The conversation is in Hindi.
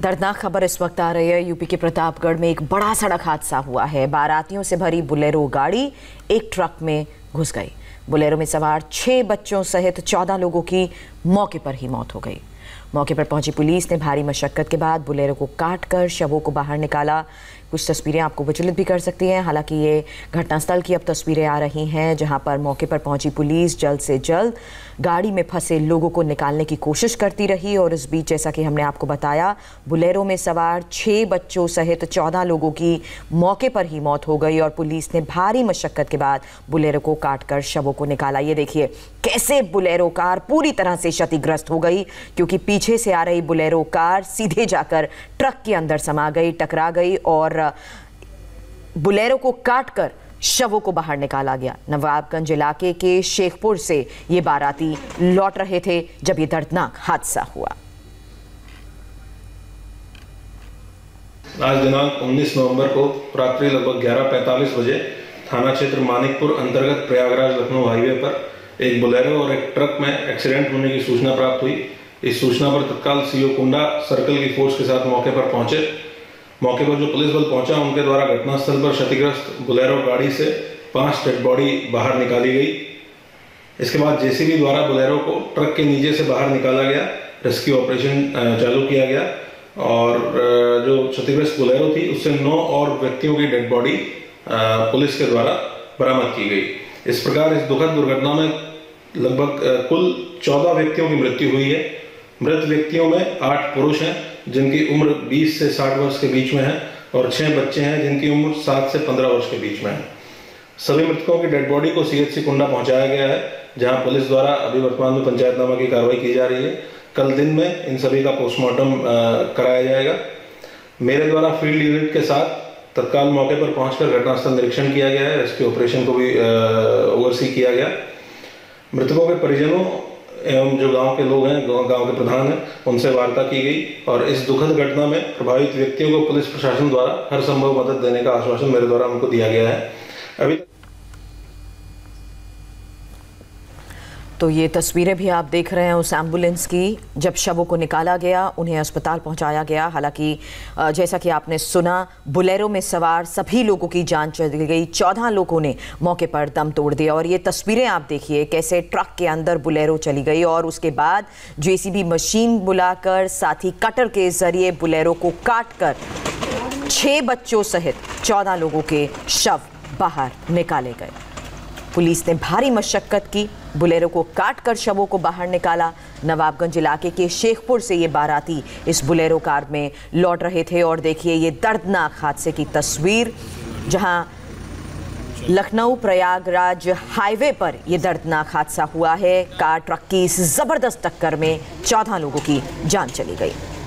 दर्दनाक खबर इस वक्त आ रही है। यूपी के प्रतापगढ़ में एक बड़ा सड़क हादसा हुआ है। बारातियों से भरी बुलेरो गाड़ी एक ट्रक में घुस गई। बुलेरो में सवार 6 बच्चों सहित 14 लोगों की मौके पर ही मौत हो गई। मौके पर पहुंची पुलिस ने भारी मशक्कत के बाद बुलेरो को काटकर शवों को बाहर निकाला। कुछ तस्वीरें आपको विचलित भी कर सकती हैं। हालांकि ये घटनास्थल की अब तस्वीरें आ रही हैं, जहां पर मौके पर पहुंची पुलिस जल्द से जल्द गाड़ी में फंसे लोगों को निकालने की कोशिश करती रही। और इस बीच जैसा कि हमने आपको बताया, बुलेरो में सवार 6 बच्चों सहित 14 लोगों की मौके पर ही मौत हो गई और पुलिस ने भारी मशक्कत के बाद बुलेरो को काटकर शवों को निकाला। ये देखिए कैसे बुलेरो कार पूरी तरह से क्षतिग्रस्त हो गई, क्योंकि पीछे से आ रही बुलेरो कार सीधे जाकर ट्रक के अंदर समा गई, टकरा गई और बुलेरो को काटकर शवों को बाहर निकाला गया। नवाबगंज इलाके के शेखपुर से ये बाराती लौट रहे थे जब ये दर्दनाक हादसा हुआ। आज दिनांक 19 नवंबर को रात्रि लगभग 11:45 बजे थाना क्षेत्र मानिकपुर अंतर्गत प्रयागराज लखनऊ हाईवे पर एक बुलेरो और एक ट्रक में एक्सीडेंट होने की सूचना प्राप्त हुई। इस सूचना पर तत्काल सीओ कुंडा सर्कल की फोर्स के साथ मौके पर पहुंचे। मौके पर जो पुलिस बल पहुंचा, उनके द्वारा घटनास्थल पर क्षतिग्रस्त बुलेरो गाड़ी से 5 डेड बॉडी बाहर निकाली गई। इसके बाद जेसीबी द्वारा बुलेरो को ट्रक के नीचे से बाहर निकाला गया, रेस्क्यू ऑपरेशन चालू किया गया और जो क्षतिग्रस्त बुलेरो थी उससे 9 और व्यक्तियों की डेड बॉडी पुलिस के द्वारा बरामद की गई। इस प्रकार इस दुखद दुर्घटना में लगभग कुल 14 व्यक्तियों की मृत्यु हुई है। मृत व्यक्तियों में 8 पुरुष हैं जिनकी उम्र 20 से 60 वर्ष के बीच में है और 6 बच्चे हैं जिनकी उम्र 7 से 15 वर्ष के बीच में है। सभी मृतकों की डेड बॉडी को सीएचसी कुंडा पहुंचाया गया है, जहां पुलिस द्वारा अभी वर्तमान में पंचायतनामा की कार्रवाई की जा रही है। कल दिन में इन सभी का पोस्टमार्टम कराया जाएगा। मेरे द्वारा फील्ड यूनिट के साथ तत्काल मौके पर पहुंचकर घटनास्थल निरीक्षण किया गया है, रेस्क्यू ऑपरेशन को भी ओवरसी किया गया। मृतकों के परिजनों एवं जो गांव के लोग हैं, गांव के प्रधान हैं, उनसे वार्ता की गई और इस दुखद घटना में प्रभावित व्यक्तियों को पुलिस प्रशासन द्वारा हर संभव मदद देने का आश्वासन मेरे द्वारा उनको दिया गया है। अभी तो ये तस्वीरें भी आप देख रहे हैं उस एम्बुलेंस की, जब शवों को निकाला गया, उन्हें अस्पताल पहुंचाया गया। हालांकि जैसा कि आपने सुना, बुलेरो में सवार सभी लोगों की जान चली गई। 14 लोगों ने मौके पर दम तोड़ दिया। और ये तस्वीरें आप देखिए कैसे ट्रक के अंदर बुलेरो चली गई और उसके बाद जेसीबी मशीन बुलाकर साथ ही कटर के जरिए बुलेरो को काटकर 6 बच्चों सहित 14 लोगों के शव बाहर निकाले गए। पुलिस ने भारी मशक्कत की, बुलेरो को काटकर शवों को बाहर निकाला। नवाबगंज इलाके के शेखपुर से ये बाराती इस बुलेरो कार में लौट रहे थे और देखिए ये दर्दनाक हादसे की तस्वीर, जहां लखनऊ प्रयागराज हाईवे पर ये दर्दनाक हादसा हुआ है। कार ट्रक की इस जबरदस्त टक्कर में 14 लोगों की जान चली गई।